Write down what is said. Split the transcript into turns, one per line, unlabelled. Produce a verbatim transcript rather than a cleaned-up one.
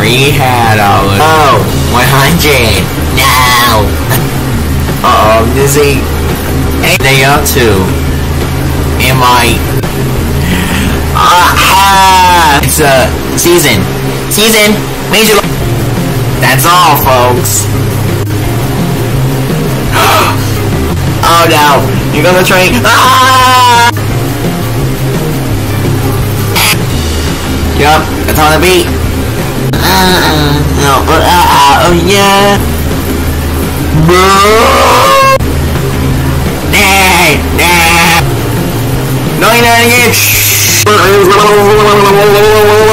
three hundred dollars. Oh, one hundred. No. Uh oh, I'm dizzy. Hey, they up to? Am I? Ah, it's a season. Season. Major. That's all, folks. Oh no! You're gonna train. Ah! Yup, that's on the beat. Uh, no, uh, uh, oh yeah. Nah, nah. No, you're not again.